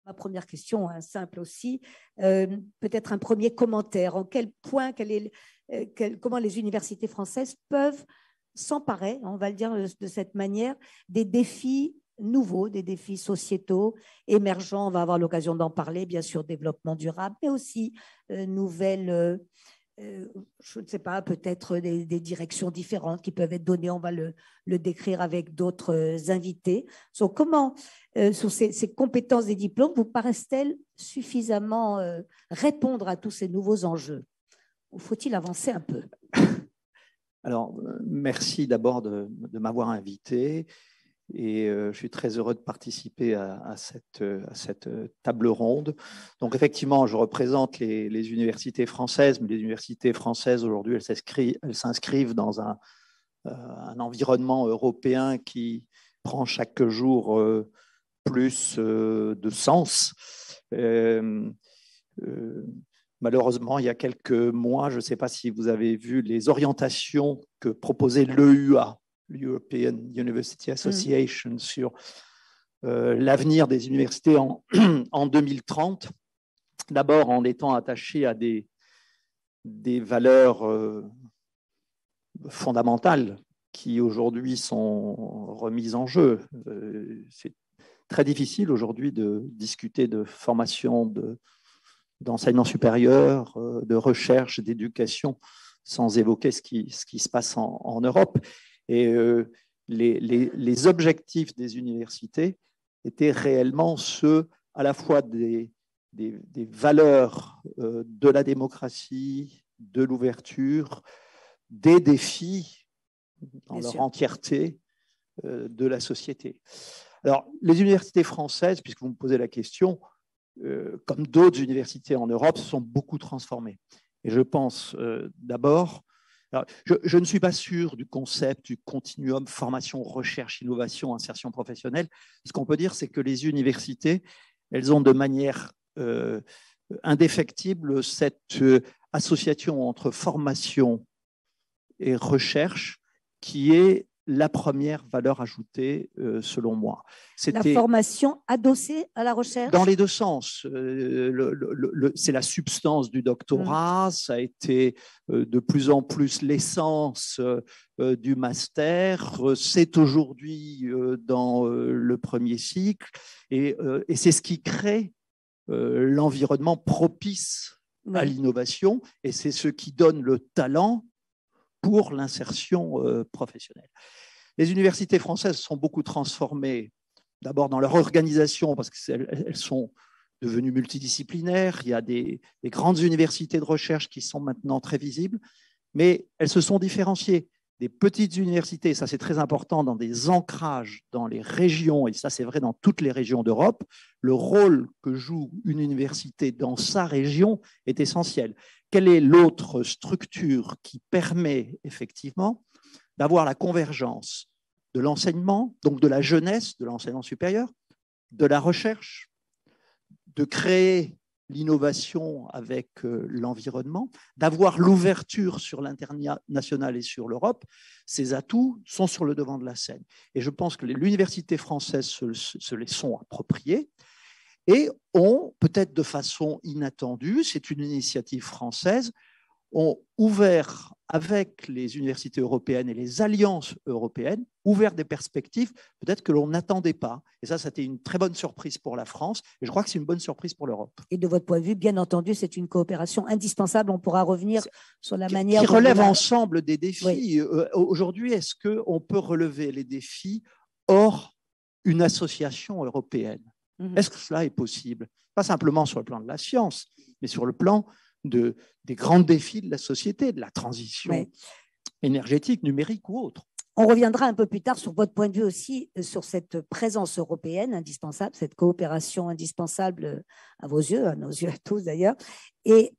Ma première question, hein, simple aussi, peut-être un premier commentaire. En quel point, comment les universités françaises peuvent s'emparer, on va le dire de cette manière, des défis nouveaux, des défis sociétaux émergents. On va avoir l'occasion d'en parler, bien sûr, développement durable, mais aussi nouvelles, je ne sais pas, peut-être des directions différentes qui peuvent être données. On va le décrire avec d'autres invités. Comment, sur ces compétences des diplômes, vous paraissent-elles suffisamment répondre à tous ces nouveaux enjeux? Ou faut-il avancer un peu? Alors, merci d'abord de m'avoir invité. Et je suis très heureux de participer à cette table ronde. Donc, effectivement, je représente les universités françaises, mais les universités françaises, aujourd'hui, elles s'inscrivent dans un environnement européen qui prend chaque jour plus de sens. Malheureusement, il y a quelques mois, je ne sais pas si vous avez vu les orientations que proposait l'EUA, l'European University Association, sur l'avenir des universités en 2030. D'abord, en étant attaché à des valeurs fondamentales qui aujourd'hui sont remises en jeu. C'est très difficile aujourd'hui de discuter de formation, d'enseignement supérieur, de recherche, d'éducation, sans évoquer ce qui se passe en Europe. Et les objectifs des universités étaient réellement ceux à la fois des valeurs de la démocratie, de l'ouverture, des défis dans leur entièreté de la société. Alors, les universités françaises, puisque vous me posez la question, comme d'autres universités en Europe, se sont beaucoup transformées. Et je pense d'abord, je ne suis pas sûr du concept du continuum formation, recherche, innovation, insertion professionnelle. Ce qu'on peut dire, c'est que les universités, elles ont de manière indéfectible cette association entre formation et recherche qui est la première valeur ajoutée, selon moi. La formation adossée à la recherche? Dans les deux sens. C'est la substance du doctorat, ça a été de plus en plus l'essence du master, c'est aujourd'hui dans le premier cycle, et c'est ce qui crée l'environnement propice à l'innovation, et c'est ce qui donne le talent pour l'insertion professionnelle. Les universités françaises sont beaucoup transformées, d'abord dans leur organisation, parce qu'elles sont devenues multidisciplinaires. Il y a des grandes universités de recherche qui sont maintenant très visibles, mais elles se sont différenciées. Des petites universités, ça c'est très important, dans des ancrages dans les régions, et ça c'est vrai dans toutes les régions d'Europe, le rôle que joue une université dans sa région est essentiel. Quelle est l'autre structure qui permet effectivement d'avoir la convergence de l'enseignement, donc de la jeunesse, de l'enseignement supérieur, de la recherche, de créer l'innovation avec l'environnement, d'avoir l'ouverture sur l'international et sur l'Europe? Ces atouts sont sur le devant de la scène. Et je pense que l'université française se les sont appropriés et ont, peut-être de façon inattendue, c'est une initiative française, ont ouvert avec les universités européennes et les alliances européennes, ouvert des perspectives peut-être que l'on n'attendait pas. Et ça, c'était une très bonne surprise pour la France, et je crois que c'est une bonne surprise pour l'Europe. Et de votre point de vue, bien entendu, c'est une coopération indispensable. On pourra revenir sur la manière... Qui relève ensemble des défis. Oui. Aujourd'hui, est-ce qu'on peut relever les défis hors une association européenne? Est-ce que cela est possible? Pas simplement sur le plan de la science, mais sur le plan des grands défis de la société, de la transition énergétique, numérique ou autre. On reviendra un peu plus tard sur votre point de vue aussi, sur cette présence européenne indispensable, cette coopération indispensable à vos yeux, à nos yeux à tous d'ailleurs, et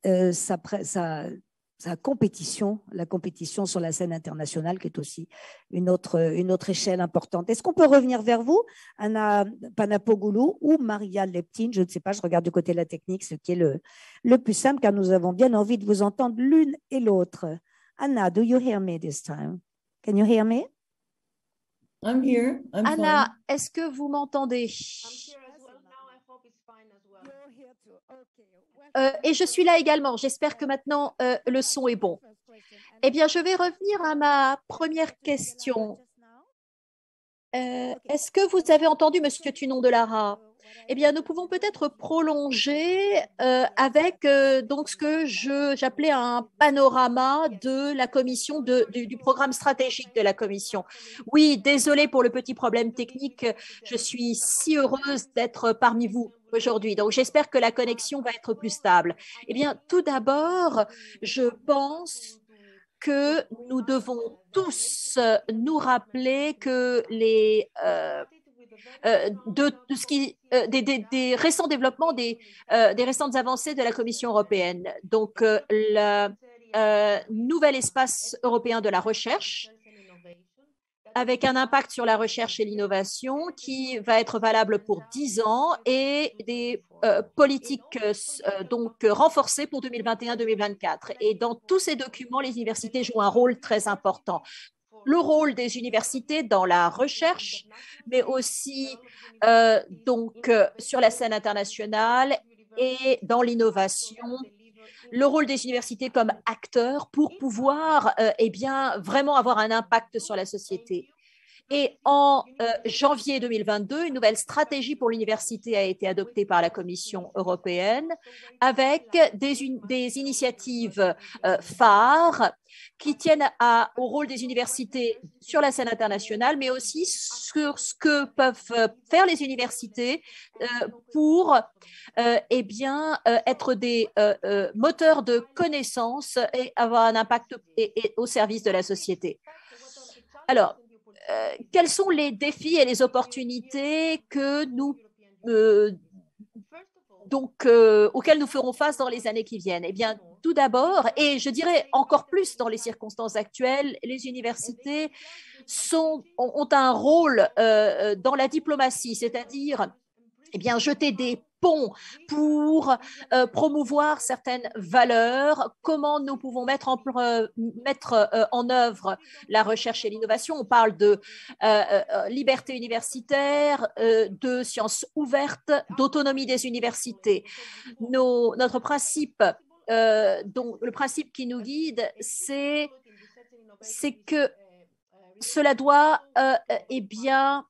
sa compétition, la compétition sur la scène internationale qui est aussi une autre échelle importante. Est-ce qu'on peut revenir vers vous, Anna Panapogoulou ou Maria Leptine? Je ne sais pas, je regarde du côté de la technique, ce qui est le plus simple, car nous avons bien envie de vous entendre l'une et l'autre. Anna, do you hear me this time? Can you hear me? I'm here. I'm Anna, fine. est-ce que vous m'entendez? Et je suis là également. J'espère que maintenant le son est bon. Eh bien, je vais revenir à ma première question. Est-ce que vous avez entendu Monsieur Tunon de Lara? Eh bien, nous pouvons peut-être prolonger avec donc ce que j'appelais un panorama de la commission, du programme stratégique de la commission. Oui, désolé pour le petit problème technique. Je suis si heureuse d'être parmi vous aujourd'hui. Donc, j'espère que la connexion va être plus stable. Eh bien, tout d'abord, je pense que nous devons tous nous rappeler que de ce qui, des récents développements, des récentes avancées de la Commission européenne. Donc, le nouvel espace européen de la recherche, avec un impact sur la recherche et l'innovation qui va être valable pour 10 ans et des politiques donc renforcées pour 2021-2024. Et dans tous ces documents, les universités jouent un rôle très important. Le rôle des universités dans la recherche, mais aussi sur la scène internationale et dans l'innovation, le rôle des universités comme acteurs pour pouvoir eh bien, vraiment avoir un impact sur la société. Et en janvier 2022, une nouvelle stratégie pour l'université a été adoptée par la Commission européenne avec des initiatives phares qui tiennent au rôle des universités sur la scène internationale, mais aussi sur ce que peuvent faire les universités pour eh bien, être des moteurs de connaissances et avoir un impact au service de la société. Alors, quels sont les défis et les opportunités que auxquels nous ferons face dans les années qui viennent? Eh bien, tout d'abord, et je dirais encore plus dans les circonstances actuelles, les universités ont un rôle dans la diplomatie, c'est-à-dire eh bien, jeter des ponts pour promouvoir certaines valeurs, comment nous pouvons mettre en œuvre la recherche et l'innovation. On parle de liberté universitaire, de sciences ouvertes, d'autonomie des universités. Notre principe, donc le principe qui nous guide, c'est que cela doit eh bien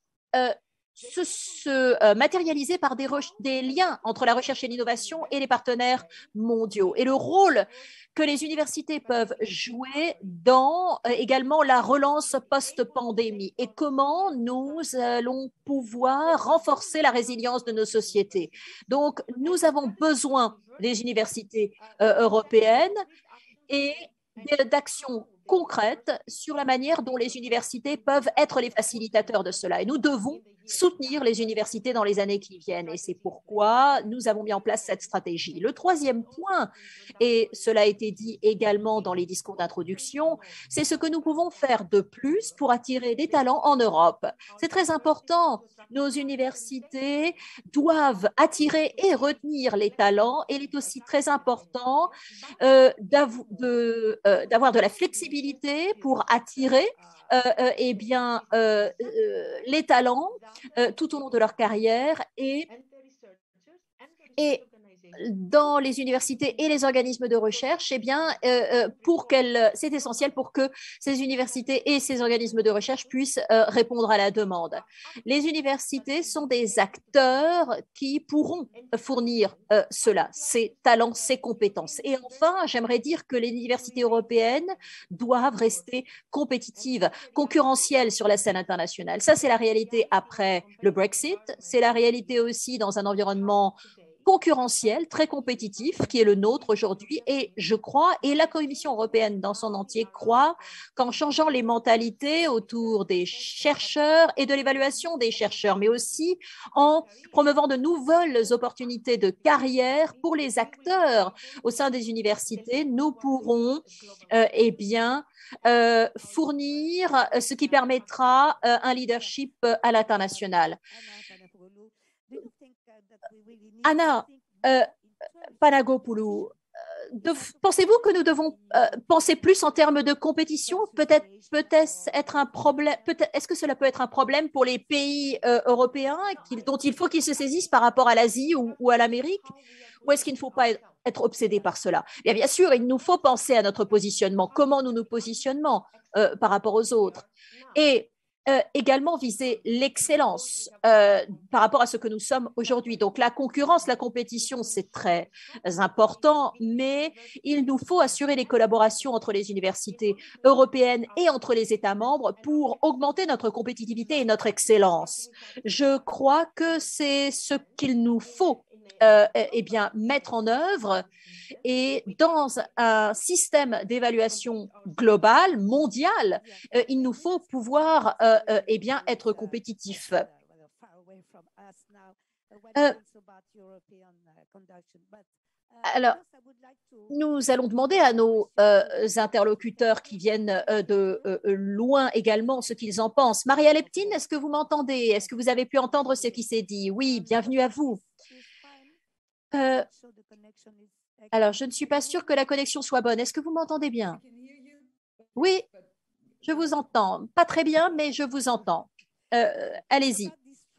se matérialiser par des liens entre la recherche et l'innovation et les partenaires mondiaux. Et le rôle que les universités peuvent jouer dans également la relance post-pandémie et comment nous allons pouvoir renforcer la résilience de nos sociétés. Donc, nous avons besoin des universités européennes et d'actions concrètes sur la manière dont les universités peuvent être les facilitateurs de cela. Et nous devons soutenir les universités dans les années qui viennent. Et c'est pourquoi nous avons mis en place cette stratégie. Le troisième point, et cela a été dit également dans les discours d'introduction, c'est ce que nous pouvons faire de plus pour attirer des talents en Europe. C'est très important. Nos universités doivent attirer et retenir les talents. Et il est aussi très important d'avoir de la flexibilité pour attirer eh bien, les talents tout au long de leur carrière et dans les universités et les organismes de recherche, eh bien, c'est essentiel pour que ces universités et ces organismes de recherche puissent répondre à la demande. Les universités sont des acteurs qui pourront fournir cela, ces talents, ces compétences. Et enfin, j'aimerais dire que les universités européennes doivent rester compétitives, concurrentielles sur la scène internationale. Ça, c'est la réalité après le Brexit. C'est la réalité aussi dans un environnement concurrentiel, très compétitif, qui est le nôtre aujourd'hui. Et je crois, et la Commission européenne dans son entier croit, qu'en changeant les mentalités autour des chercheurs et de l'évaluation des chercheurs, mais aussi en promouvant de nouvelles opportunités de carrière pour les acteurs au sein des universités, nous pourrons eh bien, fournir ce qui permettra un leadership à l'international. Anna Panagopoulou, pensez-vous que nous devons penser plus en termes de compétition? Peut-être être un problème. Est-ce que cela peut être un problème pour les pays européens dont il faut qu'ils se saisissent par rapport à l'Asie ou à l'Amérique? Ou est-ce qu'il ne faut pas être obsédé par cela? Bien sûr, il nous faut penser à notre positionnement, comment nous nous positionnons par rapport aux autres. Et également viser l'excellence par rapport à ce que nous sommes aujourd'hui. Donc la concurrence, la compétition, c'est très important, mais il nous faut assurer les collaborations entre les universités européennes et entre les États membres pour augmenter notre compétitivité et notre excellence. Je crois que c'est ce qu'il nous faut mettre en œuvre, et dans un système d'évaluation global, mondial, il nous faut pouvoir être compétitifs. Alors, nous allons demander à nos interlocuteurs qui viennent de loin également ce qu'ils en pensent. Maria Leptine, est-ce que vous m'entendez? Est-ce que vous avez pu entendre ce qui s'est dit? Oui, bienvenue à vous. Alors, je ne suis pas sûre que la connexion soit bonne. Est-ce que vous m'entendez bien? Oui, je vous entends. Pas très bien, mais je vous entends. Allez-y.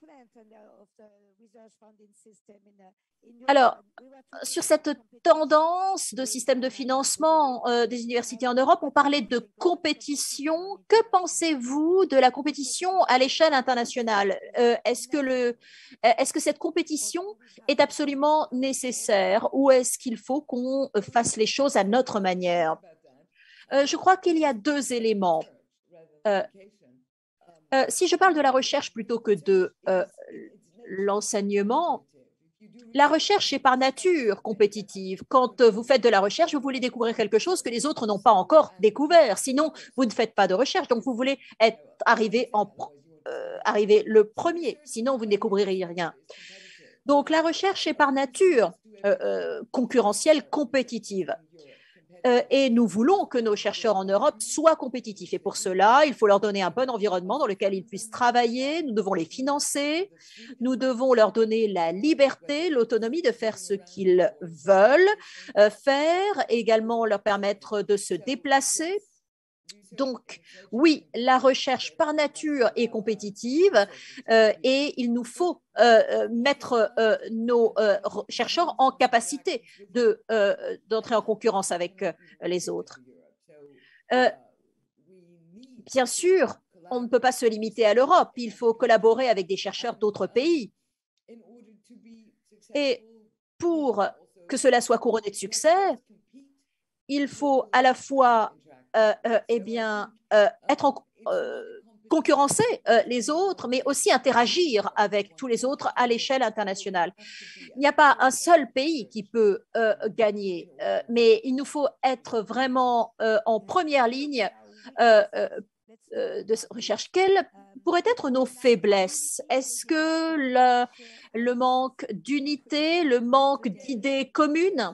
Alors, sur cette tendance de système de financement des universités en Europe, on parlait de compétition. Que pensez-vous de la compétition à l'échelle internationale? Est-ce que cette compétition est absolument nécessaire, ou est-ce qu'il faut qu'on fasse les choses à notre manière? Je crois qu'il y a deux éléments. Si je parle de la recherche plutôt que de l'enseignement, la recherche est par nature compétitive. Quand vous faites de la recherche, vous voulez découvrir quelque chose que les autres n'ont pas encore découvert. Sinon, vous ne faites pas de recherche. Donc, vous voulez arriver le premier. Sinon, vous ne découvrirez rien. Donc, la recherche est par nature concurrentielle, compétitive. Et nous voulons que nos chercheurs en Europe soient compétitifs. Et pour cela, il faut leur donner un bon environnement dans lequel ils puissent travailler. Nous devons les financer. Nous devons leur donner la liberté, l'autonomie de faire ce qu'ils veulent faire, et également leur permettre de se déplacer. Donc, oui, la recherche par nature est compétitive et il nous faut mettre nos chercheurs en capacité d'entrer en concurrence avec les autres. Bien sûr, on ne peut pas se limiter à l'Europe. Il faut collaborer avec des chercheurs d'autres pays. Et pour que cela soit couronné de succès, il faut à la fois concurrencer les autres, mais aussi interagir avec tous les autres à l'échelle internationale. Il n'y a pas un seul pays qui peut gagner, mais il nous faut être vraiment en première ligne de recherche. Quelles pourraient être nos faiblesses? Est-ce que le manque d'unité, le manque d'idées communes?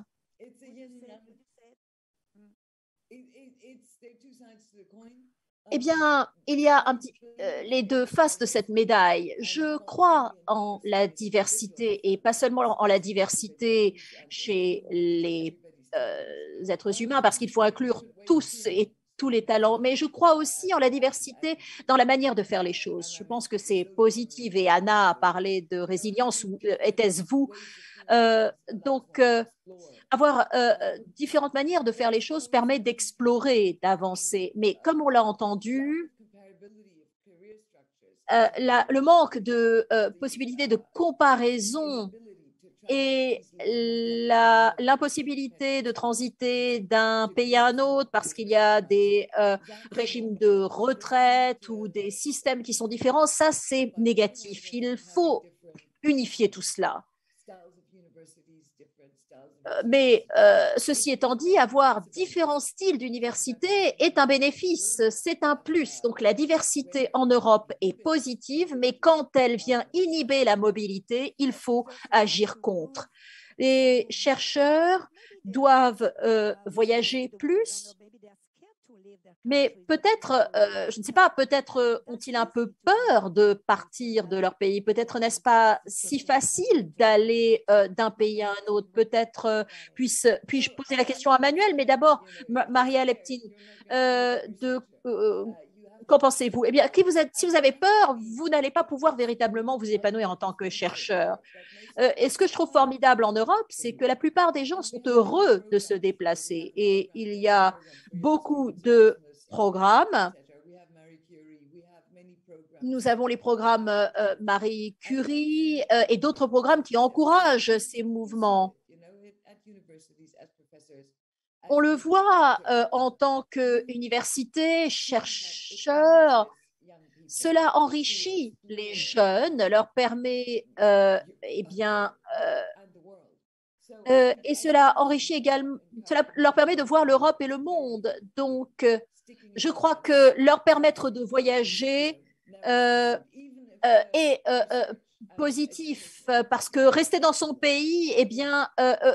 Eh bien, il y a les deux faces de cette médaille. Je crois en la diversité, et pas seulement en la diversité chez les êtres humains, parce qu'il faut inclure tous et tous les talents, mais je crois aussi en la diversité dans la manière de faire les choses. Je pense que c'est positif, et Anna a parlé de résilience, ou était-ce vous? Avoir différentes manières de faire les choses permet d'explorer, d'avancer. Mais comme on l'a entendu, le manque de possibilités de comparaison et l'impossibilité de transiter d'un pays à un autre parce qu'il y a des régimes de retraite ou des systèmes qui sont différents, ça c'est négatif. Il faut unifier tout cela. Mais ceci étant dit, avoir différents styles d'université est un bénéfice, c'est un plus. Donc la diversité en Europe est positive, mais quand elle vient inhiber la mobilité, il faut agir contre. Les chercheurs doivent voyager plus, Mais peut-être, je ne sais pas, peut-être ont-ils un peu peur de partir de leur pays. Peut-être n'est-ce pas si facile d'aller d'un pays à un autre. Peut-être puis-je poser la question à Manuel, mais d'abord, Maria Leptine, qu'en pensez-vous? Eh bien, si vous avez peur, vous n'allez pas pouvoir véritablement vous épanouir en tant que chercheur. Et ce que je trouve formidable en Europe, c'est que la plupart des gens sont heureux de se déplacer. Et il y a beaucoup de programmes. Nous avons les programmes Marie Curie et d'autres programmes qui encouragent ces mouvements. On le voit en tant qu'université, chercheur, cela enrichit les jeunes, leur permet, et cela enrichit également, cela leur permet de voir l'Europe et le monde. Donc, je crois que leur permettre de voyager est positif parce que rester dans son pays, eh bien,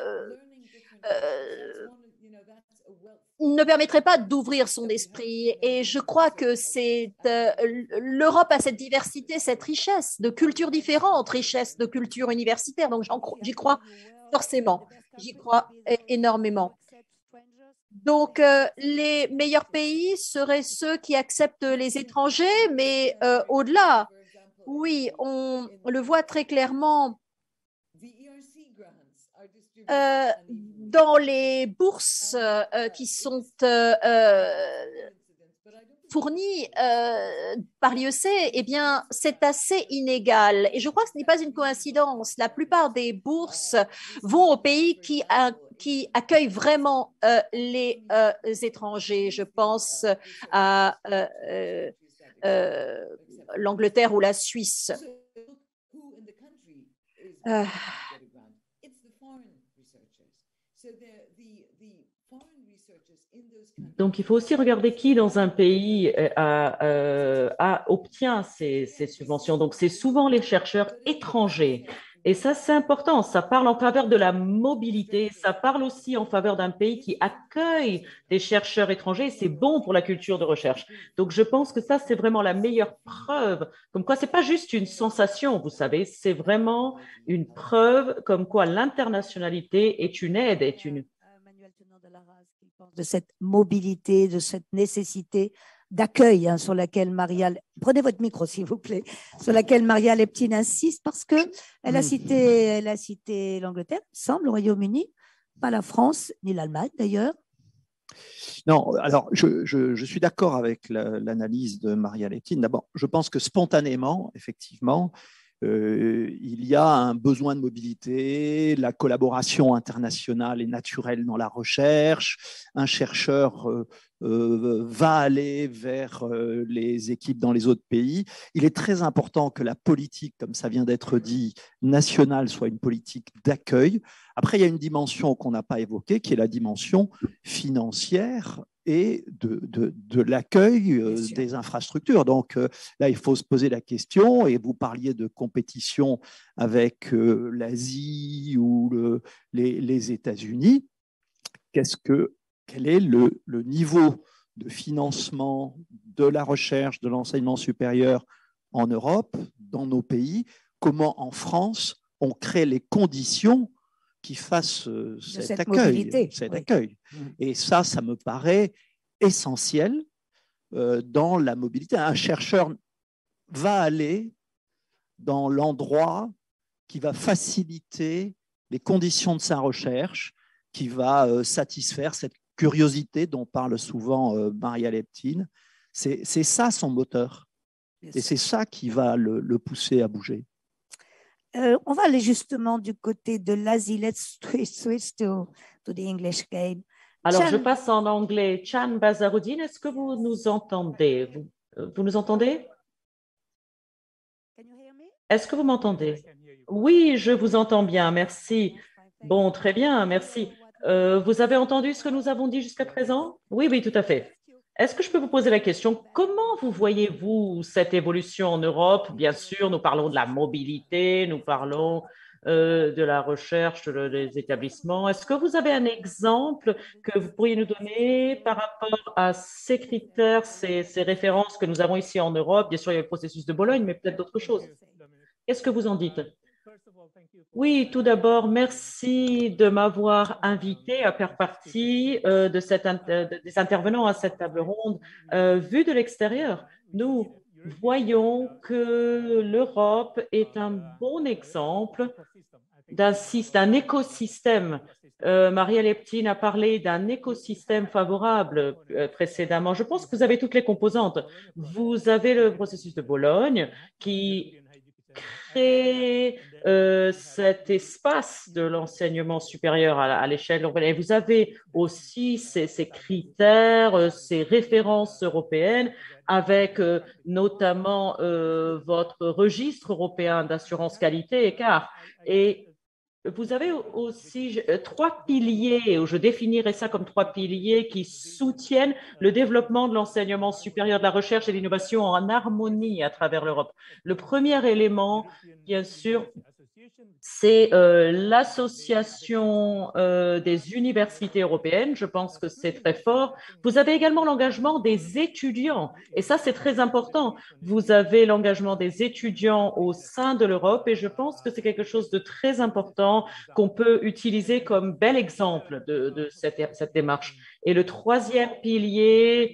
ne permettrait pas d'ouvrir son esprit. Et je crois que l'Europe a cette diversité, cette richesse de cultures différentes, richesse de cultures universitaires. Donc, j'y crois forcément. J'y crois énormément. Donc, les meilleurs pays seraient ceux qui acceptent les étrangers, mais au-delà, oui, on le voit très clairement dans les bourses qui sont fournies par l'IEC, eh bien, c'est assez inégal. Et je crois que ce n'est pas une coïncidence. La plupart des bourses vont aux pays qui accueillent vraiment les étrangers. Je pense à l'Angleterre ou la Suisse. Donc, il faut aussi regarder qui dans un pays obtient ces subventions. Donc, c'est souvent les chercheurs étrangers. Et ça, c'est important. Ça parle en faveur de la mobilité. Ça parle aussi en faveur d'un pays qui accueille des chercheurs étrangers. C'est bon pour la culture de recherche. Donc, je pense que ça, c'est vraiment la meilleure preuve. Comme quoi, c'est pas juste une sensation, vous savez. C'est vraiment une preuve comme quoi l'internationalité est une aide, est une de cette mobilité, de cette nécessité d'accueil sur laquelle Maria, prenez votre micro s'il vous plaît, sur laquelle Maria Leptine insiste parce que elle a cité l'Angleterre, il semble, le Royaume-Uni, pas la France ni l'Allemagne d'ailleurs. Non, alors je suis d'accord avec l'analyse de Maria Leptine. D'abord, je pense que spontanément, effectivement, il y a un besoin de mobilité, la collaboration internationale est naturelle dans la recherche, un chercheur va aller vers les équipes dans les autres pays. Il est très important que la politique, comme ça vient d'être dit, nationale soit une politique d'accueil. Après, il y a une dimension qu'on n'a pas évoquée, qui est la dimension financière et de l'accueil des infrastructures. Donc là, il faut se poser la question, et vous parliez de compétition avec l'Asie ou les États-Unis. Quel est le niveau de financement de la recherche, de l'enseignement supérieur en Europe, dans nos pays? Comment en France, on crée les conditions qui fassent cet accueil. Et ça me paraît essentiel dans la mobilité. Un chercheur va aller dans l'endroit qui va faciliter les conditions de sa recherche, qui va satisfaire cette curiosité dont parle souvent Maria Leptine. C'est ça son moteur. Et c'est ça qui va le pousser à bouger. On va aller justement du côté de l'Asie. Let's switch to the English game. Alors, Chan, je passe en anglais. Chan Bazaruddin, est-ce que vous nous entendez? Vous nous entendez? Est-ce que vous m'entendez? Oui, je vous entends bien, merci. Bon, très bien, merci. Vous avez entendu ce que nous avons dit jusqu'à présent? Oui, oui, tout à fait. Est-ce que je peux vous poser la question, comment vous voyez-vous cette évolution en Europe? Bien sûr, nous parlons de la mobilité, nous parlons de la recherche des établissements. Est-ce que vous avez un exemple que vous pourriez nous donner par rapport à ces critères, ces références que nous avons ici en Europe? Bien sûr, il y a le processus de Bologne, mais peut-être d'autres choses. Qu'est-ce que vous en dites? Oui, tout d'abord, merci de m'avoir invité à faire partie des intervenants à cette table ronde. Vu de l'extérieur, nous voyons que l'Europe est un bon exemple d'un écosystème. Maria Leptine a parlé d'un écosystème favorable précédemment. Je pense que vous avez toutes les composantes. Vous avez le processus de Bologne qui crée cet espace de l'enseignement supérieur à l'échelle urbaine. Et vous avez aussi ces critères, ces références européennes avec notamment votre registre européen d'assurance qualité écart. Et vous avez aussi trois piliers, ou je définirais ça comme trois piliers qui soutiennent le développement de l'enseignement supérieur, de la recherche et de l'innovation en harmonie à travers l'Europe. Le premier élément, bien sûr, c'est l'association des universités européennes. Je pense que c'est très fort. Vous avez également l'engagement des étudiants. Et ça, c'est très important. Vous avez l'engagement des étudiants au sein de l'Europe. Et je pense que c'est quelque chose de très important qu'on peut utiliser comme bel exemple de cette démarche. Et le troisième pilier,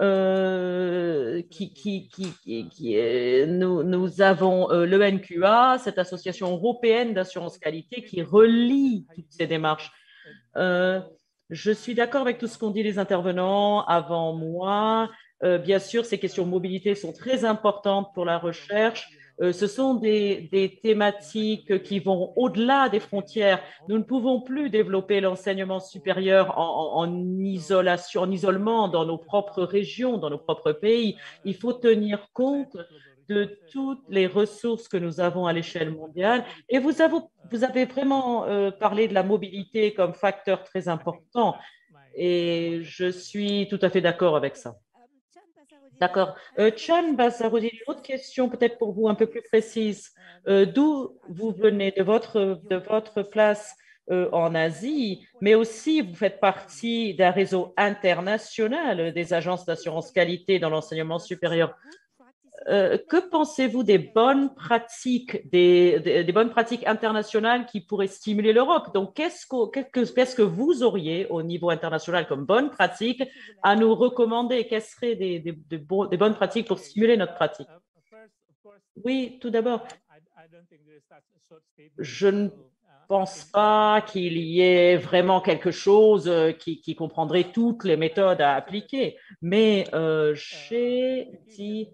nous avons l'ENQA, cette association européenne d'assurance qualité qui relie toutes ces démarches. Je suis d'accord avec tout ce qu'ont dit les intervenants avant moi. Bien sûr, ces questions de mobilité sont très importantes pour la recherche. Ce sont des thématiques qui vont au-delà des frontières. Nous ne pouvons plus développer l'enseignement supérieur en isolation, en isolement dans nos propres régions, dans nos propres pays. Il faut tenir compte de toutes les ressources que nous avons à l'échelle mondiale. Et vous avez vraiment parlé de la mobilité comme facteur très important. Et je suis tout à fait d'accord avec ça. D'accord. Chan Basaroudi, une autre question peut-être pour vous un peu plus précise. D'où vous venez de votre place en Asie, mais aussi vous faites partie d'un réseau international des agences d'assurance qualité dans l'enseignement supérieur. Que pensez-vous des bonnes pratiques, des bonnes pratiques internationales qui pourraient stimuler l'Europe? Donc, qu'est-ce que vous auriez au niveau international comme bonnes pratiques à nous recommander? Quelles seraient des bonnes pratiques pour stimuler notre pratique? Oui, tout d'abord, je ne pense pas qu'il y ait vraiment quelque chose qui comprendrait toutes les méthodes à appliquer, mais j'ai dit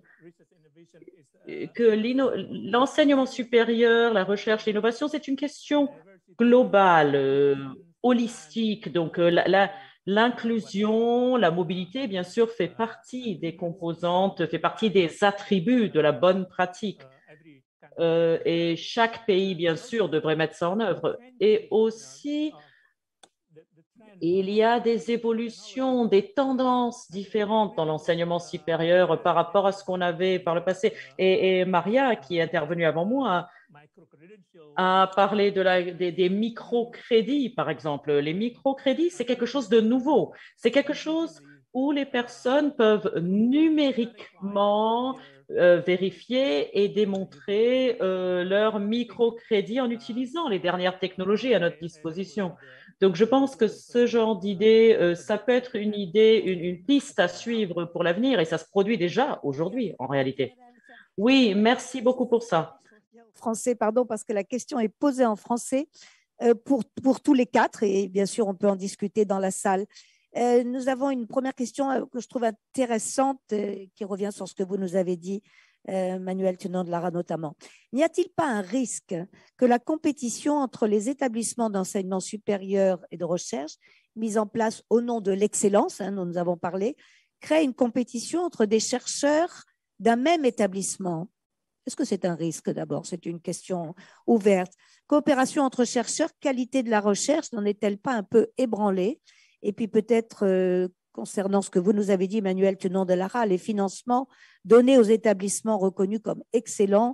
que l'enseignement supérieur, la recherche, l'innovation, c'est une question globale, holistique. Donc, l'inclusion, la mobilité, bien sûr, fait partie des composantes, fait partie des attributs de la bonne pratique. Et chaque pays, bien sûr, devrait mettre ça en œuvre. Et aussi, il y a des évolutions, des tendances différentes dans l'enseignement supérieur par rapport à ce qu'on avait par le passé. Et Maria, qui est intervenue avant moi, a parlé des microcrédits, par exemple. Les microcrédits, c'est quelque chose de nouveau. C'est quelque chose où les personnes peuvent numériquement vérifier et démontrer leur microcrédit en utilisant les dernières technologies à notre disposition. Donc, je pense que ce genre d'idée, ça peut être une idée, une piste à suivre pour l'avenir et ça se produit déjà aujourd'hui, en réalité. Oui, merci beaucoup pour ça. Français, pardon, parce que la question est posée en français pour tous les quatre et bien sûr, on peut en discuter dans la salle. Nous avons une première question que je trouve intéressante qui revient sur ce que vous nous avez dit, Manuel Tenant de Lara notamment. N'y a-t-il pas un risque que la compétition entre les établissements d'enseignement supérieur et de recherche mis en place au nom de l'excellence, dont nous avons parlé, crée une compétition entre des chercheurs d'un même établissement? Est-ce que c'est un risque d'abord? C'est une question ouverte. Coopération entre chercheurs, qualité de la recherche, n'en est-elle pas un peu ébranlée? Et puis peut-être concernant ce que vous nous avez dit, Manuel Tenant de Lara, les financements donnés aux établissements reconnus comme excellents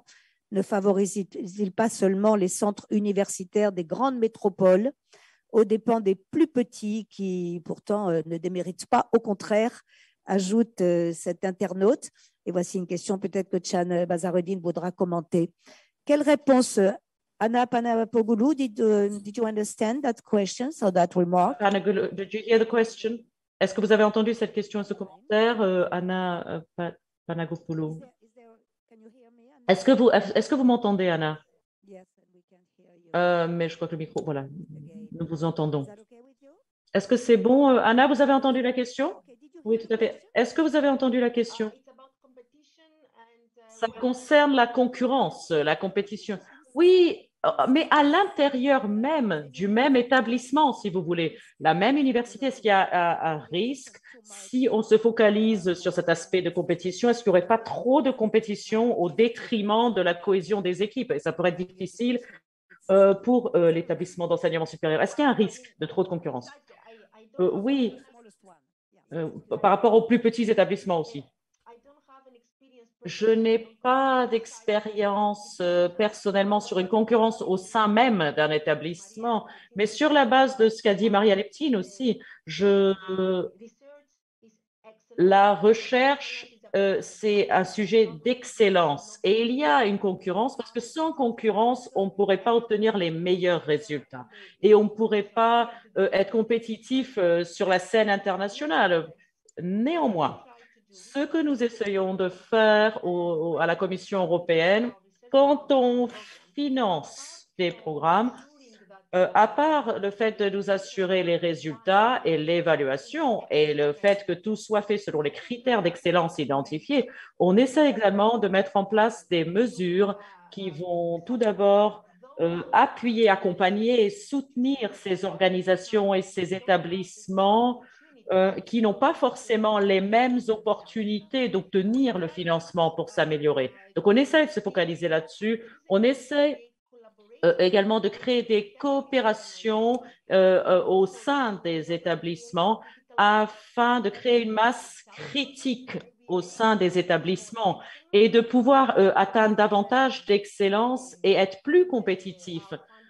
ne favorise-t-il pas seulement les centres universitaires des grandes métropoles aux dépens des plus petits qui pourtant ne déméritent pas, au contraire, ajoute cet internaute. Et voici une question peut-être que Can Bazaruddin voudra commenter. Quelle réponse, Anna Panagopoulou, did you understand that question or that remark? Panagopoulou, did you hear the question? Est-ce que vous avez entendu cette question et ce commentaire, Anna Panagopoulou? Est-ce que vous m'entendez, Anna? Mais je crois que le micro, voilà, nous vous entendons. Est-ce que c'est bon? Anna, vous avez entendu la question? Oui, tout à fait. Est-ce que vous avez entendu la question? Ça concerne la concurrence, la compétition. Oui, mais à l'intérieur même du même établissement, si vous voulez, la même université, est-ce qu'il y a un risque si on se focalise sur cet aspect de compétition? Est-ce qu'il n'y aurait pas trop de compétition au détriment de la cohésion des équipes? Et ça pourrait être difficile pour l'établissement d'enseignement supérieur. Est-ce qu'il y a un risque de trop de concurrence? Oui, par rapport aux plus petits établissements aussi. Je n'ai pas d'expérience personnellement sur une concurrence au sein même d'un établissement, mais sur la base de ce qu'a dit Maria Leptine aussi, la recherche, c'est un sujet d'excellence et il y a une concurrence parce que sans concurrence, on ne pourrait pas obtenir les meilleurs résultats et on ne pourrait pas être compétitif sur la scène internationale. Néanmoins, ce que nous essayons de faire à la Commission européenne, quand on finance des programmes, à part le fait de nous assurer les résultats et l'évaluation et le fait que tout soit fait selon les critères d'excellence identifiés, on essaie également de mettre en place des mesures qui vont tout d'abord appuyer, accompagner et soutenir ces organisations et ces établissements qui n'ont pas forcément les mêmes opportunités d'obtenir le financement pour s'améliorer. Donc, on essaie de se focaliser là-dessus. On essaie également de créer des coopérations au sein des établissements afin de créer une masse critique au sein des établissements et de pouvoir atteindre davantage d'excellence et être plus compétitif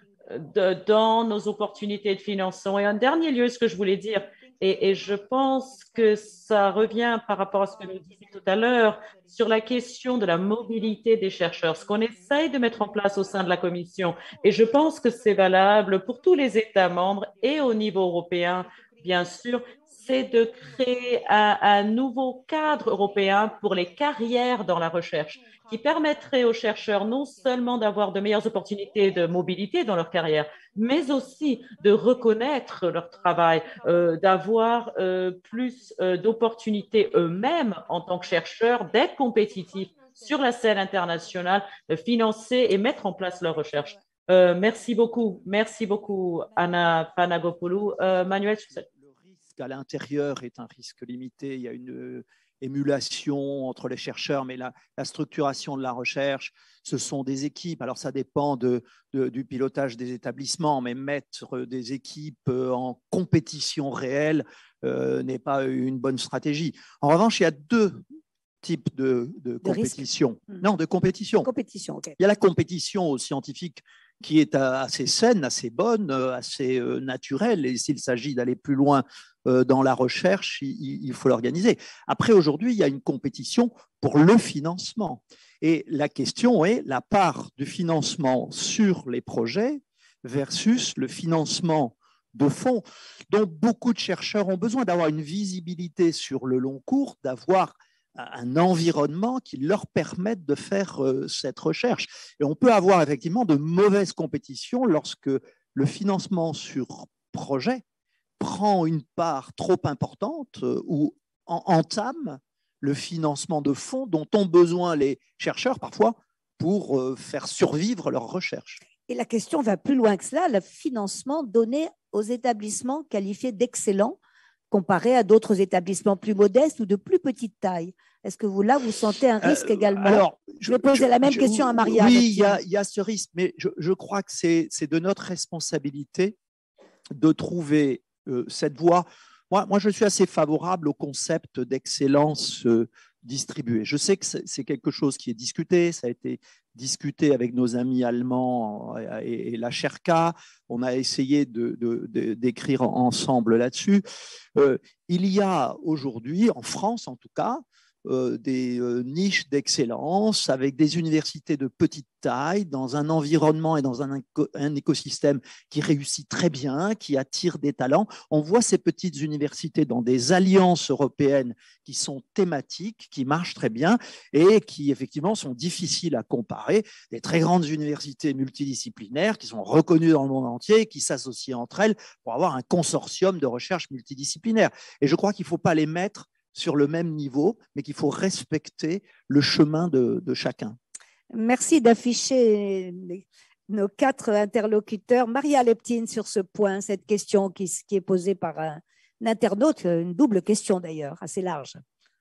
dans nos opportunités de financement. Et en dernier lieu, ce que je voulais dire, et je pense que ça revient par rapport à ce que nous disions tout à l'heure sur la question de la mobilité des chercheurs, ce qu'on essaye de mettre en place au sein de la Commission. Et je pense que c'est valable pour tous les États membres et au niveau européen, bien sûr, c'est de créer un nouveau cadre européen pour les carrières dans la recherche qui permettrait aux chercheurs non seulement d'avoir de meilleures opportunités de mobilité dans leur carrière, mais aussi de reconnaître leur travail, d'avoir plus d'opportunités eux-mêmes en tant que chercheurs, d'être compétitifs sur la scène internationale, de financer et mettre en place leur recherche. Merci beaucoup, Anna Panagopoulou. Manuel Sucet. Le risque à l'intérieur est un risque limité. Il y a une émulation entre les chercheurs, mais la structuration de la recherche, ce sont des équipes. Alors, ça dépend du pilotage des établissements, mais mettre des équipes en compétition réelle n'est pas une bonne stratégie. En revanche, il y a deux types de compétition. Non, de compétition. Okay. Il y a la compétition scientifique qui est assez saine, assez bonne, assez naturelle. Et s'il s'agit d'aller plus loin dans la recherche, il faut l'organiser. Après, aujourd'hui, il y a une compétition pour le financement. Et la question est la part du financement sur les projets versus le financement de fonds dont beaucoup de chercheurs ont besoin d'avoir une visibilité sur le long cours, d'avoir un environnement qui leur permette de faire cette recherche. Et on peut avoir effectivement de mauvaises compétitions lorsque le financement sur projet prend une part trop importante ou entame le financement de fonds dont ont besoin les chercheurs parfois pour faire survivre leur recherche. Et la question va plus loin que cela, le financement donné aux établissements qualifiés d'excellents comparé à d'autres établissements plus modestes ou de plus petite taille. Est-ce que vous sentez un risque également? Alors, je vais poser la même question à Maria. Oui, il y a ce risque, mais je crois que c'est de notre responsabilité de trouver cette voie. Moi, je suis assez favorable au concept d'excellence distribués. Je sais que c'est quelque chose qui est discuté, ça a été discuté avec nos amis allemands et la Cherka. On a essayé d'écrire ensemble là-dessus. Il y a aujourd'hui, en France en tout cas, des niches d'excellence avec des universités de petite taille dans un environnement et dans un écosystème qui réussit très bien, qui attire des talents. On voit ces petites universités dans des alliances européennes qui sont thématiques, qui marchent très bien et qui effectivement sont difficiles à comparer. Des très grandes universités multidisciplinaires qui sont reconnues dans le monde entier, qui s'associent entre elles pour avoir un consortium de recherche multidisciplinaire. Et je crois qu'il ne faut pas les mettre sur le même niveau, mais qu'il faut respecter le chemin de chacun. Merci d'afficher nos 4 interlocuteurs. Maria Leptine, sur ce point, cette question qui est posée par un internaute, une double question d'ailleurs, assez large.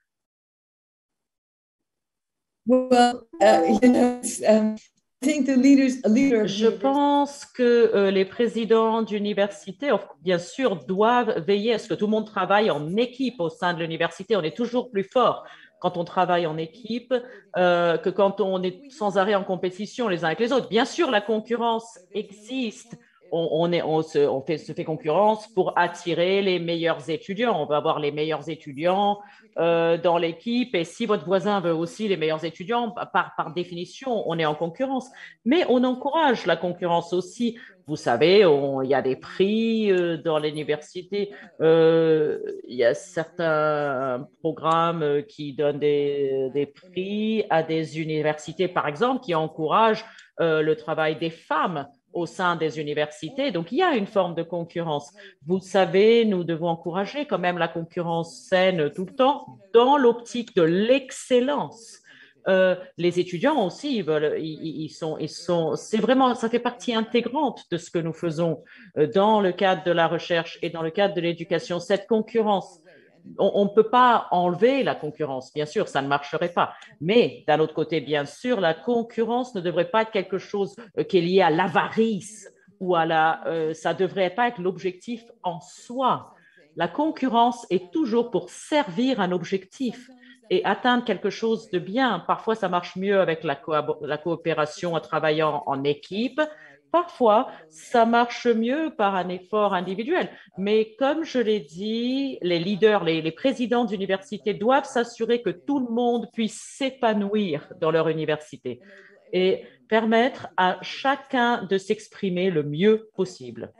Je pense que les présidents d'université, bien sûr, doivent veiller à ce que tout le monde travaille en équipe au sein de l'université. On est toujours plus fort quand on travaille en équipe que quand on est sans arrêt en compétition les uns avec les autres. Bien sûr, la concurrence existe. Se fait concurrence pour attirer les meilleurs étudiants. On veut avoir les meilleurs étudiants dans l'équipe. Et si votre voisin veut aussi les meilleurs étudiants, par définition, on est en concurrence. Mais on encourage la concurrence aussi. Vous savez, il y a des prix dans l'université. Il y a certains programmes qui donnent des prix à des universités, par exemple, qui encouragent le travail des femmes au sein des universités. Donc, il y a une forme de concurrence. Vous savez, nous devons encourager quand même la concurrence saine tout le temps dans l'optique de l'excellence. Les étudiants aussi, c'est vraiment, ça fait partie intégrante de ce que nous faisons dans le cadre de la recherche et dans le cadre de l'éducation. Cette concurrence, on ne peut pas enlever la concurrence, bien sûr, ça ne marcherait pas. Mais d'un autre côté, bien sûr, la concurrence ne devrait pas être quelque chose qui est lié à l'avarice ou ça ne devrait pas être l'objectif en soi. La concurrence est toujours pour servir un objectif et atteindre quelque chose de bien. Parfois, ça marche mieux avec la coopération en travaillant en équipe. Parfois, ça marche mieux par un effort individuel. Mais comme je l'ai dit, les leaders, les présidents d'université doivent s'assurer que tout le monde puisse s'épanouir dans leur université et permettre à chacun de s'exprimer le mieux possible.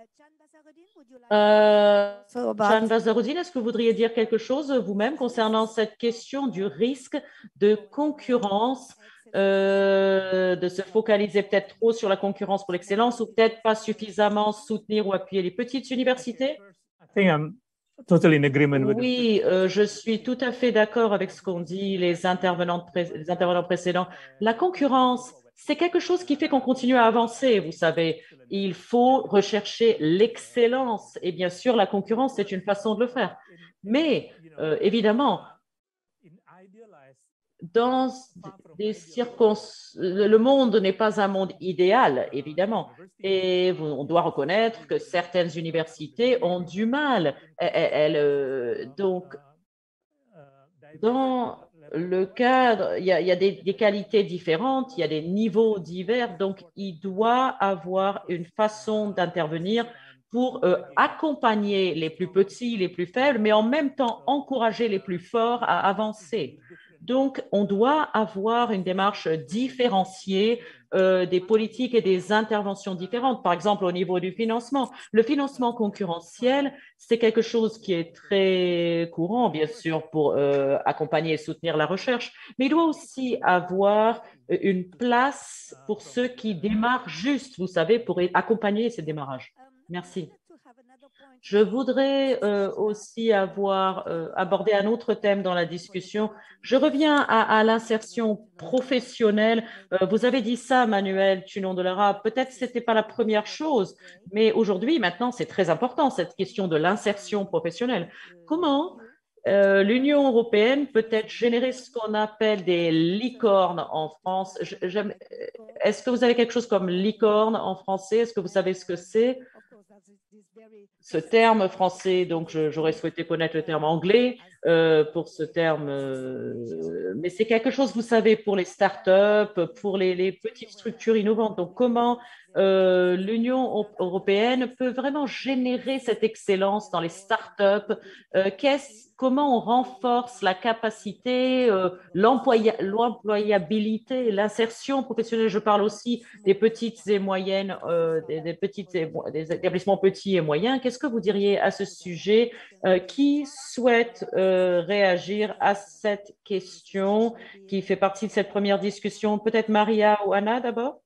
Can Bazaroudine, est-ce que vous voudriez dire quelque chose vous-même concernant cette question du risque de concurrence, de se focaliser peut-être trop sur la concurrence pour l'excellence ou peut-être pas suffisamment soutenir ou appuyer les petites universités? Oui, je suis tout à fait d'accord avec ce qu'ont dit les intervenants précédents. La concurrence, c'est quelque chose qui fait qu'on continue à avancer, vous savez. Il faut rechercher l'excellence et bien sûr, la concurrence, c'est une façon de le faire. Mais évidemment, dans des circonstances, le monde n'est pas un monde idéal, évidemment. Et on doit reconnaître que certaines universités ont du mal. Donc, dans le cadre, il y a des qualités différentes, il y a des niveaux divers, donc il doit avoir une façon d'intervenir pour accompagner les plus petits, les plus faibles, mais en même temps encourager les plus forts à avancer. Donc, on doit avoir une démarche différenciée, des politiques et des interventions différentes. Par exemple, au niveau du financement. Le financement concurrentiel, c'est quelque chose qui est très courant, bien sûr, pour accompagner et soutenir la recherche, mais il doit aussi avoir une place pour ceux qui démarrent juste, vous savez, pour accompagner ces démarrages. Merci. Je voudrais aussi avoir abordé un autre thème dans la discussion. Je reviens à l'insertion professionnelle. Vous avez dit ça, Manuel Tunon-Delara. Peut-être que ce n'était pas la première chose, mais aujourd'hui, maintenant, c'est très important, cette question de l'insertion professionnelle. Comment l'Union européenne peut-être générer ce qu'on appelle des licornes en France? Est-ce que vous avez quelque chose comme licorne en français? Est-ce que vous savez ce que c'est? Ce terme français, donc j'aurais souhaité connaître le terme anglais. pour ce terme, mais c'est quelque chose, vous savez, pour les startups, pour les petites structures innovantes. Donc, comment l'Union européenne peut vraiment générer cette excellence dans les startups? Comment on renforce la capacité, l'employabilité, l'insertion professionnelle? Je parle aussi des petites et moyennes, des établissements petits et moyens. Qu'est-ce que vous diriez à ce sujet? Qui souhaite réagir à cette question qui fait partie de cette première discussion? Peut-être Maria ou Anna d'abord?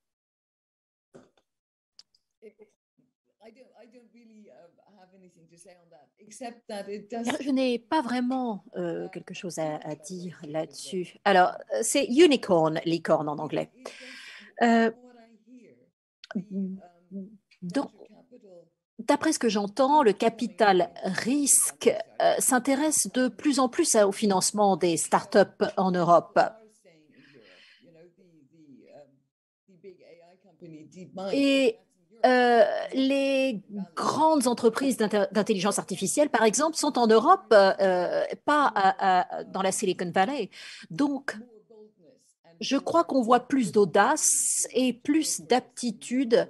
Je n'ai pas vraiment quelque chose à dire là-dessus. Alors, c'est unicorn, licorne en anglais. D'après ce que j'entends, le capital risque s'intéresse de plus en plus au financement des startups en Europe. Et les grandes entreprises d'intelligence artificielle, par exemple, sont en Europe, pas dans la Silicon Valley. Donc, je crois qu'on voit plus d'audace et plus d'aptitude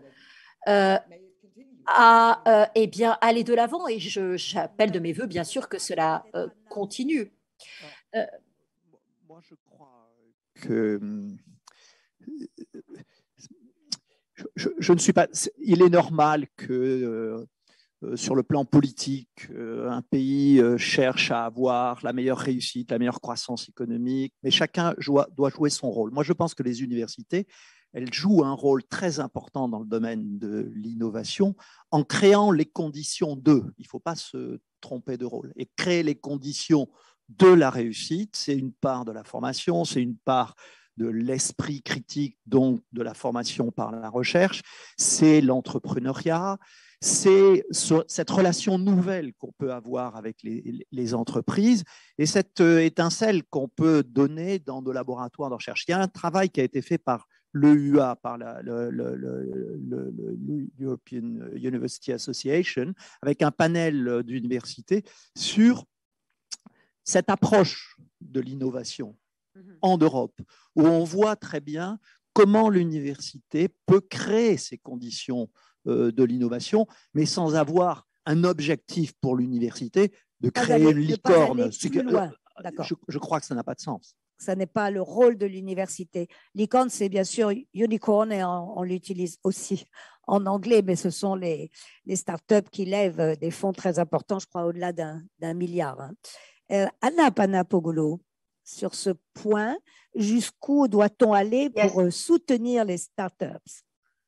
à eh bien, aller de l'avant. Et j'appelle de mes voeux, bien sûr, que cela continue. Moi, je crois que je ne suis pas. Il est normal que sur le plan politique, un pays cherche à avoir la meilleure réussite, la meilleure croissance économique, mais chacun doit jouer son rôle. Moi, je pense que les universités, elles jouent un rôle très important dans le domaine de l'innovation en créant les conditions d'eux. Il ne faut pas se tromper de rôle. Et créer les conditions de la réussite, c'est une part de la formation, c'est une part de l'esprit critique, donc de la formation par la recherche, c'est l'entrepreneuriat, c'est cette relation nouvelle qu'on peut avoir avec les entreprises et cette étincelle qu'on peut donner dans nos laboratoires de recherche. Il y a un travail qui a été fait par l'EUA, par l'European University Association, avec un panel d'universités sur cette approche de l'innovation en Europe, où on voit très bien comment l'université peut créer ces conditions de l'innovation, mais sans avoir un objectif pour l'université de créer une licorne. Je crois que ça n'a pas de sens. Ça n'est pas le rôle de l'université. Licorne, c'est bien sûr unicorn et on l'utilise aussi en anglais, mais ce sont les startups qui lèvent des fonds très importants, je crois au-delà d'1 milliard. Anna Panapogoulou, sur ce point, jusqu'où doit-on aller pour soutenir les startups?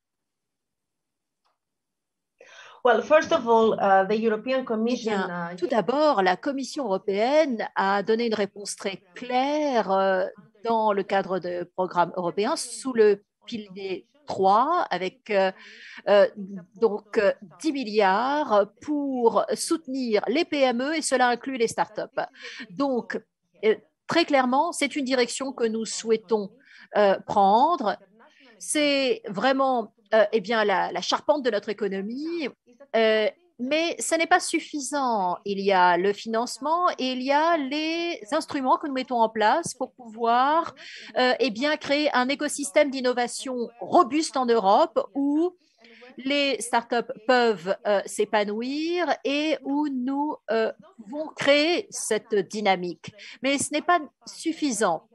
Well, first of all, the European Commission. Tout d'abord, la Commission européenne a donné une réponse très claire dans le cadre de programmes européens sous le pilier 3 avec donc 10 milliards pour soutenir les PME et cela inclut les startups. Donc, très clairement, c'est une direction que nous souhaitons prendre. C'est vraiment eh bien, la charpente de notre économie, mais ce n'est pas suffisant. Il y a le financement et il y a les instruments que nous mettons en place pour pouvoir eh bien, créer un écosystème d'innovation robuste en Europe où les startups peuvent s'épanouir et où nous pouvons créer cette dynamique. Mais ce n'est pas suffisant,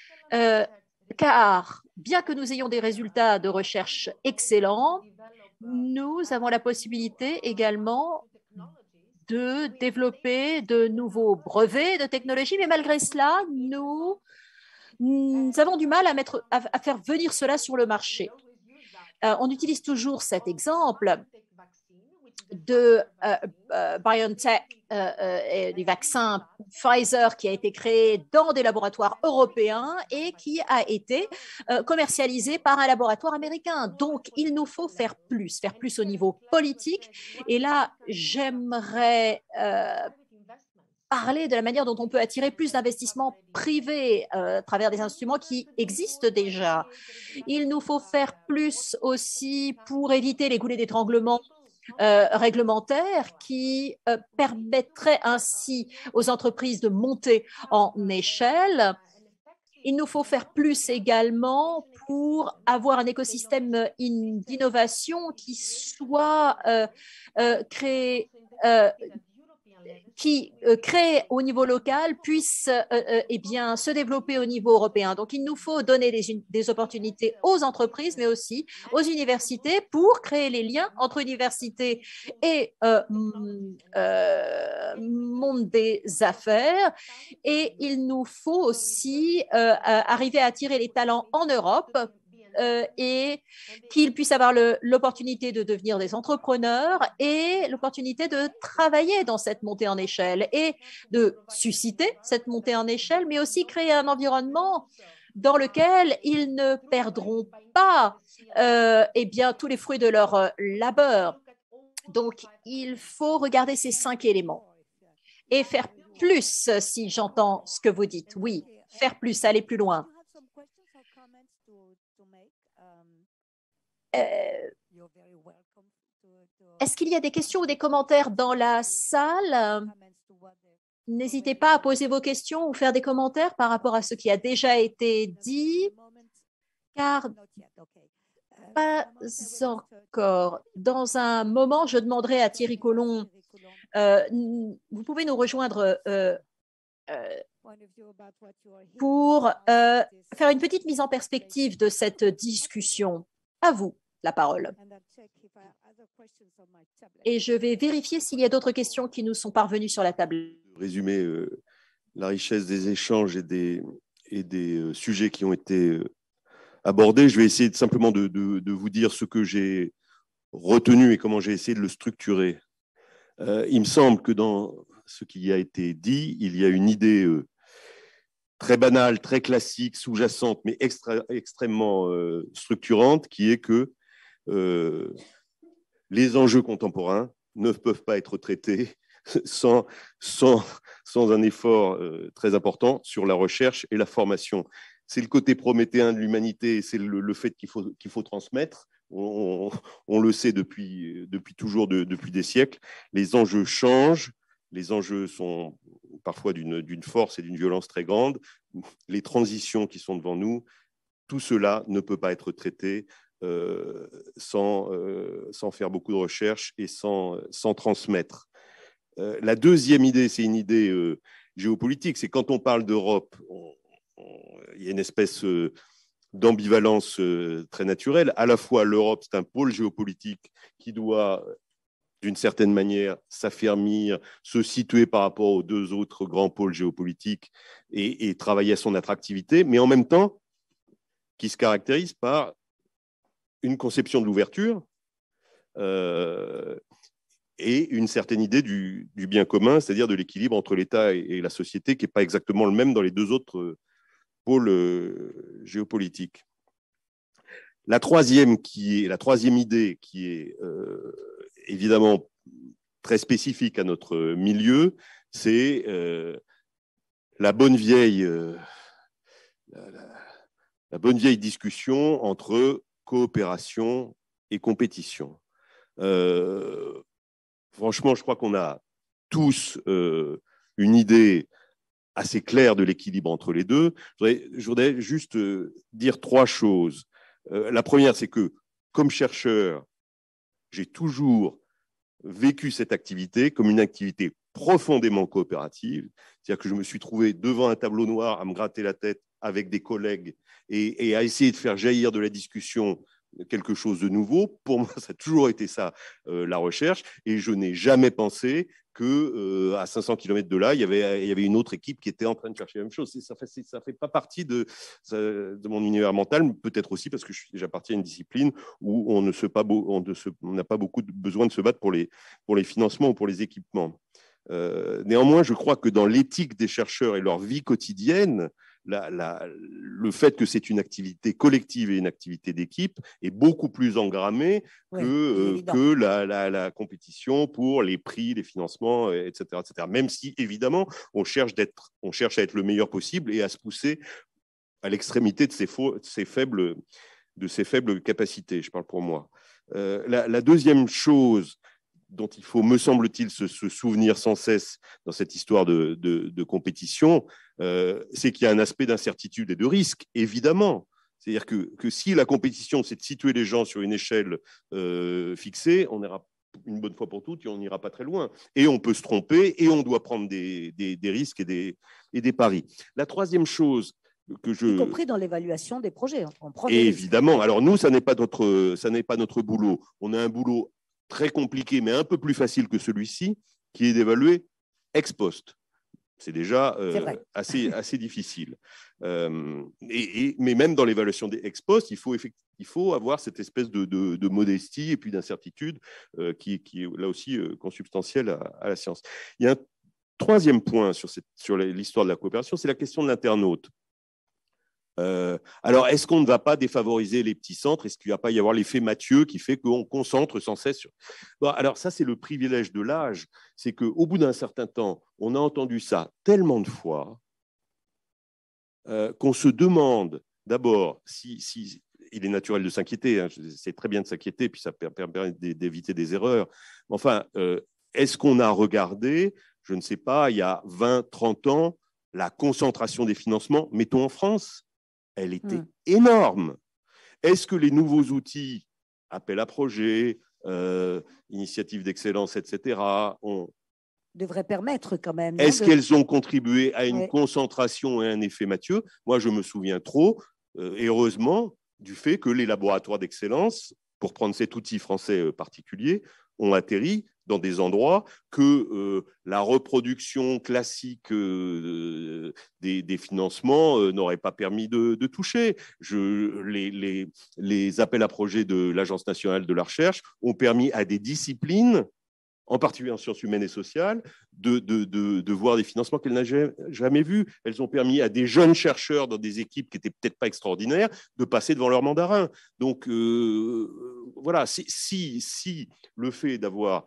car bien que nous ayons des résultats de recherche excellents, nous avons la possibilité également de développer de nouveaux brevets de technologie, mais malgré cela, nous avons du mal à faire venir cela sur le marché. On utilise toujours cet exemple de BioNTech et du vaccin Pfizer qui a été créé dans des laboratoires européens et qui a été commercialisé par un laboratoire américain. Donc, il nous faut faire plus au niveau politique. Et là, j'aimerais parler de la manière dont on peut attirer plus d'investissements privés à travers des instruments qui existent déjà. Il nous faut faire plus aussi pour éviter les goulets d'étranglement réglementaires qui permettraient ainsi aux entreprises de monter en échelle. Il nous faut faire plus également pour avoir un écosystème d'innovation qui soit créé, qui crée au niveau local puisse eh bien, se développer au niveau européen. Donc, il nous faut donner des opportunités aux entreprises, mais aussi aux universités pour créer les liens entre universités et monde des affaires. Et il nous faut aussi arriver à attirer les talents en Europe et qu'ils puissent avoir l'opportunité de devenir des entrepreneurs et l'opportunité de travailler dans cette montée en échelle et de susciter cette montée en échelle, mais aussi créer un environnement dans lequel ils ne perdront pas eh bien, tous les fruits de leur labeur. Donc, il faut regarder ces 5 éléments et faire plus, si j'entends ce que vous dites. Oui, faire plus, aller plus loin. Est-ce qu'il y a des questions ou des commentaires dans la salle? N'hésitez pas à poser vos questions ou faire des commentaires par rapport à ce qui a déjà été dit, car pas encore. Dans un moment, je demanderai à Thierry Collomb, vous pouvez nous rejoindre pour faire une petite mise en perspective de cette discussion. À vous la parole. Et je vais vérifier s'il y a d'autres questions qui nous sont parvenues sur la table. Résumer la richesse des échanges et des sujets qui ont été abordés. Je vais essayer simplement de vous dire ce que j'ai retenu et comment j'ai essayé de le structurer. Il me semble que dans ce qui a été dit, il y a une idée très banale, très classique, sous-jacente, mais extrêmement structurante, qui est que les enjeux contemporains ne peuvent pas être traités sans un effort très important sur la recherche et la formation. C'est le côté prométhéen de l'humanité, c'est le fait qu'il faut transmettre. On le sait depuis toujours, depuis des siècles. Les enjeux changent, les enjeux sont parfois d'une force et d'une violence très grande. Les transitions qui sont devant nous, tout cela ne peut pas être traité sans faire beaucoup de recherche et sans transmettre. La deuxième idée, c'est une idée géopolitique. C'est quand on parle d'Europe, il y a une espèce d'ambivalence très naturelle. À la fois, l'Europe, c'est un pôle géopolitique qui doit, d'une certaine manière, s'affermir, se situer par rapport aux deux autres grands pôles géopolitiques et travailler à son attractivité, mais en même temps, qui se caractérise par une conception de l'ouverture et une certaine idée du bien commun, c'est-à-dire de l'équilibre entre l'État et la société, qui n'est pas exactement le même dans les deux autres pôles géopolitiques. La troisième idée, qui est évidemment très spécifique à notre milieu, c'est la bonne vieille discussion entre coopération et compétition. Franchement, je crois qu'on a tous une idée assez claire de l'équilibre entre les deux. Je voudrais juste dire 3 choses. La première, c'est que, comme chercheur, j'ai toujours vécu cette activité comme une activité profondément coopérative. C'est-à-dire que je me suis trouvé devant un tableau noir à me gratter la tête avec des collègues et à essayer de faire jaillir de la discussion quelque chose de nouveau. Pour moi, ça a toujours été ça, la recherche, et je n'ai jamais pensé qu'à 500 km de là, il y avait une autre équipe qui était en train de chercher la même chose. Ça fait pas partie de mon univers mental, peut-être aussi parce que j'appartiens à une discipline où on n'a pas beaucoup besoin de se battre pour les financements ou pour les équipements. Néanmoins, je crois que dans l'éthique des chercheurs et leur vie quotidienne, le fait que c'est une activité collective et une activité d'équipe est beaucoup plus engrammé que la compétition pour les prix, les financements, etc., etc. Même si, évidemment, on cherche à être le meilleur possible et à se pousser à l'extrémité de ces faibles capacités. Je parle pour moi. La deuxième chose dont il faut, me semble-t-il, se souvenir sans cesse dans cette histoire de compétition, c'est qu'il y a un aspect d'incertitude et de risque, évidemment. C'est-à-dire que si la compétition, c'est de situer les gens sur une échelle fixée, on ira une bonne fois pour toutes et on n'ira pas très loin. Et on peut se tromper et on doit prendre des risques et des paris. La troisième chose que y compris dans l'évaluation des projets. On prend des évidemment. risques. Alors nous, ça n'est pas notre boulot. On a un boulot très compliqué, mais un peu plus facile que celui-ci, qui est d'évaluer ex post. C'est déjà assez difficile. Mais même dans l'évaluation des ex post, il faut avoir cette espèce de modestie et puis d'incertitude qui est là aussi consubstantielle à la science. Il y a un troisième point sur l'histoire de la coopération, c'est la question de l'internaute. Alors, est-ce qu'on ne va pas défavoriser les petits centres? Est-ce qu'il ne va pas y avoir l'effet Mathieu qui fait qu'on concentre sans cesse sur... Bon, alors, ça, c'est le privilège de l'âge. C'est qu'au bout d'un certain temps, on a entendu ça tellement de fois qu'on se demande d'abord si il est naturel de s'inquiéter. Hein, c'est très bien de s'inquiéter, puis ça permet d'éviter des erreurs. Enfin, est-ce qu'on a regardé, je ne sais pas, il y a 20, 30 ans, la concentration des financements, mettons en France, elle était énorme. Est-ce que les nouveaux outils, appel à projet, initiative d'excellence, etc., devraient permettre quand même. Est-ce qu'elles ont contribué à une concentration et un effet Mathieu? Moi, je me souviens trop, et heureusement, du fait que les laboratoires d'excellence, pour prendre cet outil français particulier, ont atterri dans des endroits que la reproduction classique des financements n'aurait pas permis de toucher. Les appels à projets de l'Agence nationale de la recherche ont permis à des disciplines, en particulier en sciences humaines et sociales, de voir des financements qu'elles n'avaient jamais vus. Elles ont permis à des jeunes chercheurs dans des équipes qui n'étaient peut-être pas extraordinaires de passer devant leur mandarin. Donc, voilà, si le fait d'avoir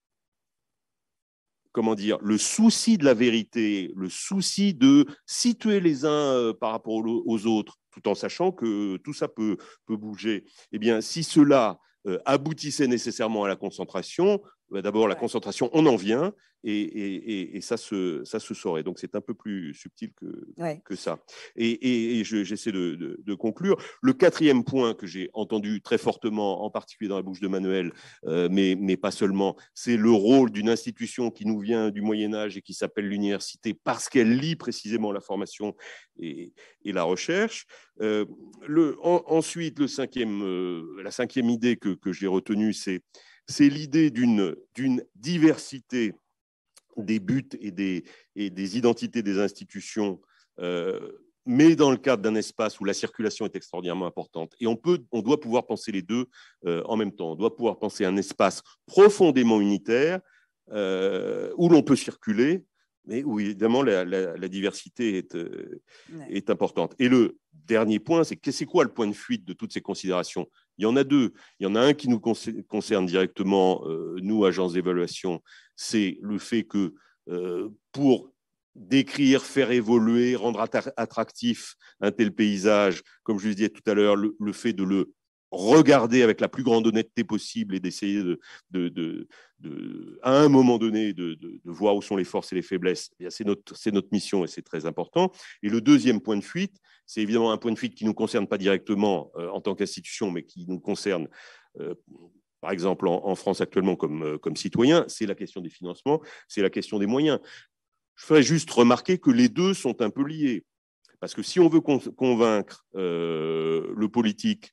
le souci de la vérité, le souci de situer les uns par rapport aux autres, tout en sachant que tout ça peut bouger, eh bien, si cela aboutissait nécessairement à la concentration, d'abord, la concentration, on en vient, et ça se saurait. Donc, c'est un peu plus subtil que ça. Et j'essaie de conclure. Le quatrième point que j'ai entendu très fortement, en particulier dans la bouche de Manuel, mais pas seulement, c'est le rôle d'une institution qui nous vient du Moyen-Âge et qui s'appelle l'université, parce qu'elle lie précisément la formation et la recherche. Ensuite, la cinquième idée que j'ai retenue, c'est l'idée d'une diversité des buts et des identités des institutions, mais dans le cadre d'un espace où la circulation est extraordinairement importante. Et on doit pouvoir penser les deux en même temps. On doit pouvoir penser un espace profondément unitaire où l'on peut circuler, mais où évidemment la diversité est importante. Et le dernier point, c'est quoi le point de fuite de toutes ces considérations? Il y en a deux. Il y en a un qui nous concerne directement, nous, agences d'évaluation, c'est le fait que pour décrire, faire évoluer, rendre attractif un tel paysage, comme je le disais tout à l'heure, le fait de le regarder avec la plus grande honnêteté possible et d'essayer à un moment donné de voir où sont les forces et les faiblesses, c'est notre mission et c'est très important. Et le deuxième point de fuite, c'est évidemment un point de fuite qui ne nous concerne pas directement en tant qu'institution, mais qui nous concerne par exemple en France actuellement comme citoyens, c'est la question des financements, c'est la question des moyens. Je ferais juste remarquer que les deux sont un peu liés. Parce que si on veut convaincre le politique,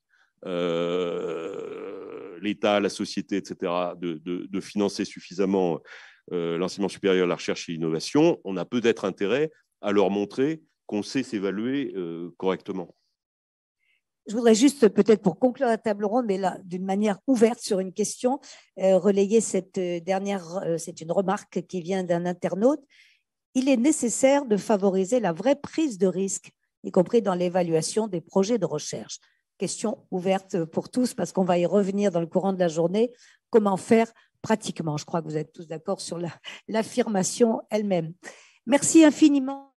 l'État, la société, etc., de financer suffisamment l'enseignement supérieur, la recherche et l'innovation, on a peut-être intérêt à leur montrer qu'on sait s'évaluer correctement. Je voudrais juste, peut-être pour conclure la table ronde, mais là, d'une manière ouverte sur une question, relayer cette dernière, c'est une remarque qui vient d'un internaute. Il est nécessaire de favoriser la vraie prise de risque, y compris dans l'évaluation des projets de recherche. Question ouverte pour tous, parce qu'on va y revenir dans le courant de la journée. Comment faire pratiquement? Je crois que vous êtes tous d'accord sur l'affirmation elle-même. Merci infiniment.